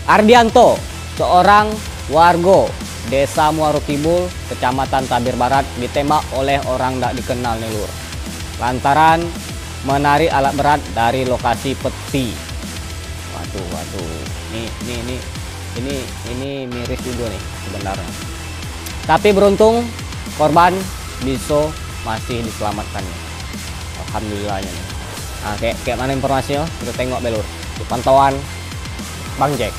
Ardianto, seorang warga Desa Muaro Kidul, Kecamatan Tabir Barat, ditembak oleh orang tak dikenal nih lur. Lantaran menarik alat berat dari lokasi peti. Waduh. Ini miris juga nih sebenarnya. Tapi beruntung korban bisa masih diselamatkan. Alhamdulillahnya nih. Nah, kayak mana informasinya? Kita tengok belur. Pantauan Bang Jack.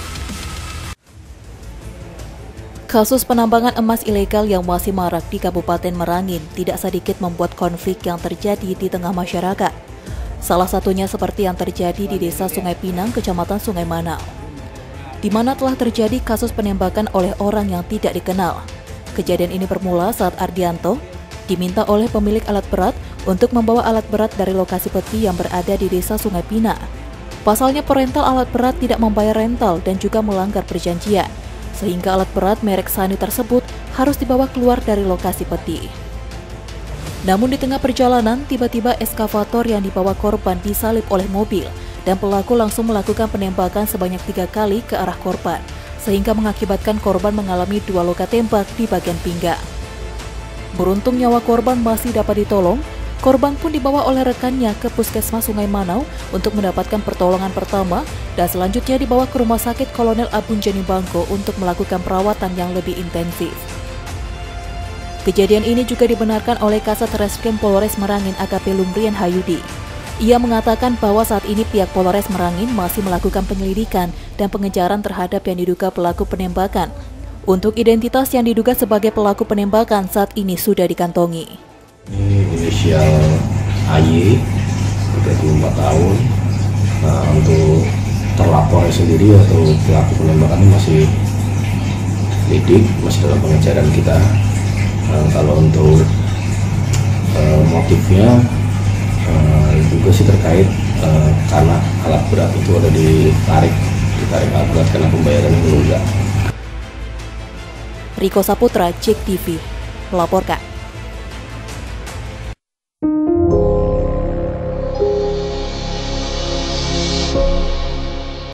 Kasus penambangan emas ilegal yang masih marak di Kabupaten Merangin tidak sedikit membuat konflik yang terjadi di tengah masyarakat. Salah satunya seperti yang terjadi di Desa Sungai Pinang, Kecamatan Sungai Manau, di mana telah terjadi kasus penembakan oleh orang yang tidak dikenal. Kejadian ini bermula saat Ardianto diminta oleh pemilik alat berat untuk membawa alat berat dari lokasi peti yang berada di Desa Sungai Pinang. Pasalnya perental alat berat tidak membayar rental dan juga melanggar perjanjian, sehingga alat berat merek Sani tersebut harus dibawa keluar dari lokasi peti. Namun di tengah perjalanan, tiba-tiba eskavator yang dibawa korban disalip oleh mobil dan pelaku langsung melakukan penembakan sebanyak 3 kali ke arah korban, sehingga mengakibatkan korban mengalami 2 luka tembak di bagian pinggang. Beruntung nyawa korban masih dapat ditolong, korban pun dibawa oleh rekannya ke Puskesmas Sungai Manau untuk mendapatkan pertolongan pertama dan selanjutnya dibawa ke Rumah Sakit Kolonel Abun Jeni Bangko untuk melakukan perawatan yang lebih intensif. Kejadian ini juga dibenarkan oleh Kasat Reskrim Polres Merangin AKP Lumrian Hayudi. Ia mengatakan bahwa saat ini pihak Polres Merangin masih melakukan penyelidikan dan pengejaran terhadap yang diduga pelaku penembakan. Untuk identitas yang diduga sebagai pelaku penembakan saat ini sudah dikantongi. Ini inisial AY, 34 tahun. Nah, untuk terlapor sendiri atau pelaku penembakan masih lidik, masih dalam pengejaran kita. Kalau untuk motifnya juga sih terkait karena alat berat itu ada ditarik alat berat karena pembayaran yang menunggak. Riko Saputra, JEK TV, melaporkan.